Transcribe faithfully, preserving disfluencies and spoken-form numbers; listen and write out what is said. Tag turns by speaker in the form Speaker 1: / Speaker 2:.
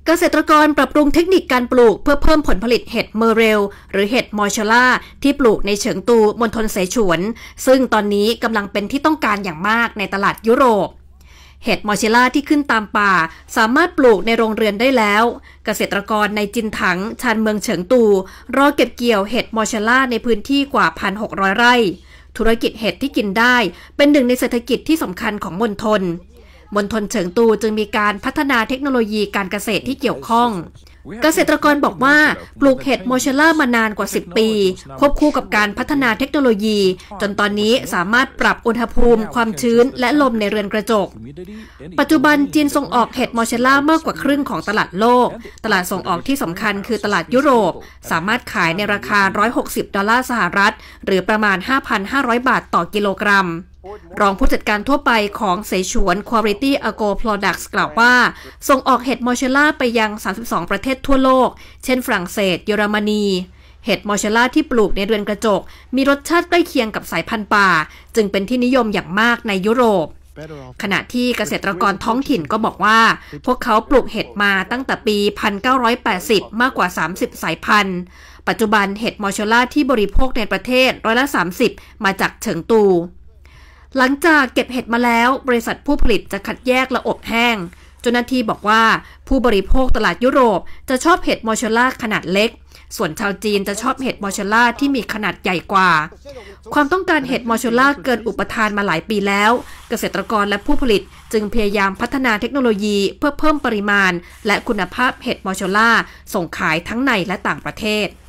Speaker 1: เกษตรกรปรับปรุงเทคนิคการปลูกเพื่อเพิ่มผลผลิตเห็ดเมอเรลหรือเห็ดมอชาล่าที่ปลูกในเฉิงตูมณฑลเสฉวนซึ่งตอนนี้กำลังเป็นที่ต้องการอย่างมากในตลาดยุโรปเห็ดมอชาล่าที่ขึ้นตามป่าสามารถปลูกในโรงเรือนได้แล้วเกษตรกรในจินถังชานเมืองเฉิงตูรอเก็บเกี่ยวเห็ดมอชาล่าในพื้นที่กว่า หนึ่งพันหกร้อย ไร่ธุรกิจเห็ดที่กินได้เป็นหนึ่งในเศรษฐกิจที่สำคัญของมณฑลมณฑลเฉิงตูจึงมีการพัฒนาเทคโนโลยีการเกษตรที่เกี่ยวข้องเกษตรกรบอกว่าปลูกเห็ดมอชาล่ามานานกว่าสิบปีควบคู่กับการพัฒนาเทคโนโลยีจนตอนนี้สามารถปรับอุณหภูมิความชื้นและลมในเรือนกระจกปัจจุบันจีนส่งออกเห็ดมอชาล่ามากกว่าครึ่งของตลาดโลกตลาดส่งออกที่สำคัญคือตลาดยุโรปสามารถขายในราคาหนึ่งร้อยหกสิบดอลลาร์สหรัฐหรือประมาณ ห้าพันห้าร้อย บาทต่อกิโลกรัมรองผู้จัดการทั่วไปของเสฉวน Quality Agro Products กล่าวว่าส่งออกเห็ดมอชาล่าไปยังสามสิบสองประเทศทั่วโลกเช่นฝรั่งเศสเยอรมนีเห็ดมอชาล่าที่ปลูกในเรือนกระจกมีรสชาติใกล้เคียงกับสายพันธุ์ป่าจึงเป็นที่นิยมอย่างมากในยุโรปขณะที่เกษตรกรท้องถิ่นก็บอกว่าพวกเขาปลูกเห็ดมาตั้งแต่ปี หนึ่งพันเก้าร้อยแปดสิบ มากกว่า สามสิบ สายพันธุ์ปัจจุบันเห็ดมอชาล่าที่บริโภคในประเทศร้อยละ สามสิบ มาจากเฉิงตูหลังจากเก็บเห็ดมาแล้วบริษัทผู้ผลิตจะคัดแยกและอบแห้งเจ้าหน้าที่บอกว่าผู้บริโภคตลาดยุโรปจะชอบเห็ดมอชาล่าขนาดเล็กส่วนชาวจีนจะชอบเห็ดมอชาล่าที่มีขนาดใหญ่กว่าความต้องการเห็ดมอชาล่าเกินอุปทานมาหลายปีแล้วเกษตรกรและผู้ผลิตจึงพยายามพัฒนาเทคโนโลยีเพื่อเพิ่มปริมาณและคุณภาพเห็ดมอชาล่าส่งขายทั้งในและต่างประเทศ